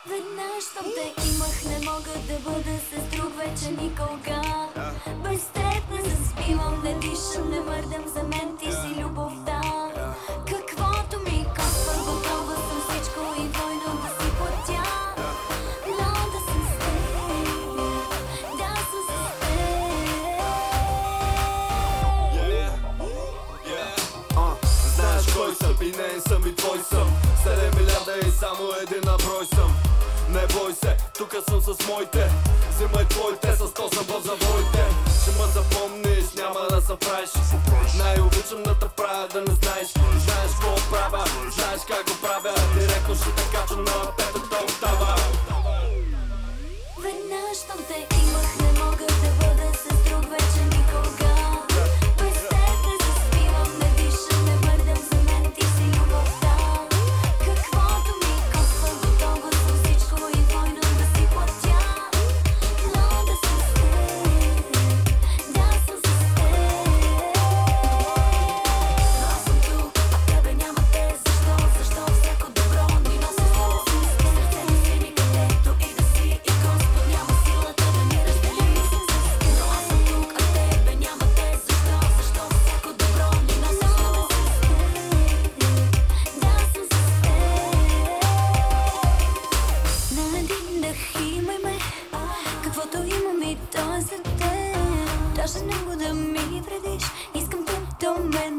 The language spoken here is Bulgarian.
Веднъж щом те имах, не мога да бъда с друг вече никога. Без теб не заспивам, не дишам, не мърдам, за мен ти си любовта. Каквото ми коства, готова съм всичко и двойно да си платя. Но да съм с теб, да съм с теб. Знаеш кой съм и не съм и твой съм. 7 милиарда и само един на брой съм. Не бой се, тука съм с моите. Взимай твоите, с то съм в завоите. Ще ме запомниш, няма да се правиш. Най-обичам да те правя, да не знаеш. Знаеш какво правя, знаеш как го правя. Директно ще те кача на петата октава. Веднъж щом те имах, не мога да бъда с друг вече никога. Без теб не заспивам, не дишам, не мърдам, за мен ти си любовта. Каквото ми коства, готова съм всичко и двойно да си платя. Но да съм с теб, да съм с теб. Но аз съм тук, а тебе няма те. Защо всяко добро ни носи за да си с теб. Сърце ми си ми където и да си, и Господ няма силата да ми раздели мисли с теб. Но аз съм тук, а тебе няма те. Защо всяко добро ни носи за да си с теб. Да съм с теб. На един дъх имай ме, каквото имам и то е за теб. Даже много да ми вредиш, искам те до мен